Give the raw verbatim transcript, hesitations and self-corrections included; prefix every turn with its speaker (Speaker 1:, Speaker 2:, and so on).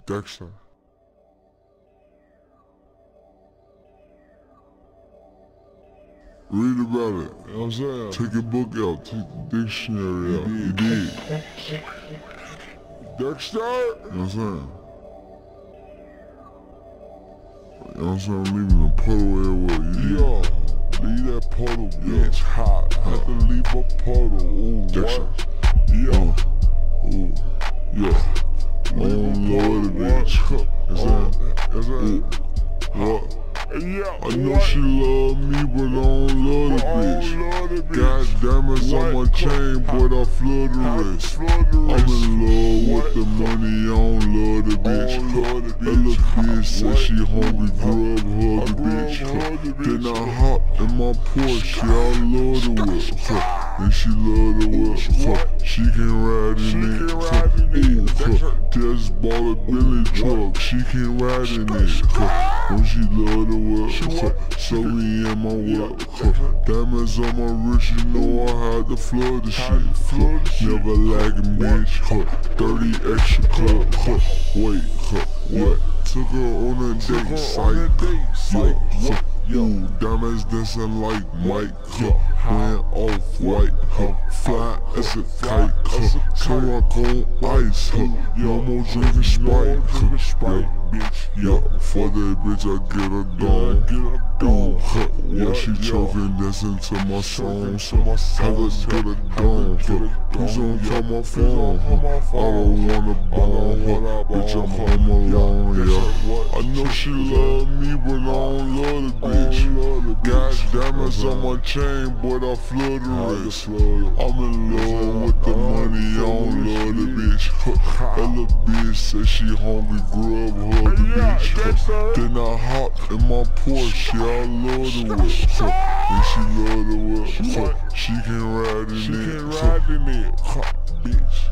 Speaker 1: Dexter. Read about it. You know what I'm saying? Take your book out. Take the dictionary out. You did. Dexter! You know what I'm saying? You know what I'm saying? I'm leaving a puddle everywhere. You Yo, leave that puddle, bitch. Hot. I have to leave a puddle. Ooh, Dexter. What? Yo. Uh, ooh. Yeah. Oh, Lord, bitch. Is that? Is that? What? Yeah, I know what? She love me, but I don't love the bitch. God damn it, on my chain, but I flood the wrist. I'm in love what? With the money, I don't love the bitch. That little bitch said she hungry, grub, hug the bitch. Then I hop in my Porsche, I love the whip. And she love the whip. She can ride in it. Ooh, just bought a Bentley truck. She can ride in it. When she love the whip, so me and my whip. Diamonds on my wrist, you know I had to flood the shit. Never lagging, bitch. thirty extra club. Wait, what? Took her on a date, psych. Yo, yo, diamonds dancing like Mike. Went off white, fly as a kite. So rock on ice. No more drinking Sprite. Yo, for that bitch I get her gone. Ooh, huh, yeah, she choking, dancing to my songs. I let's get her gone. Please don't call my phone. I don't wanna bone. Bitch, I'm home alone, yeah. I know she love me, but I don't love the bitch. Got diamonds on my chain, but I flood the wrist. I'm in love with the money, I don't love the bitch. That little bitch said she hungry, grub, hug the bitch. Then I hop in my Porsche, I love the whip. And she love the whip. She can ride in it. She can ride in it, bitch.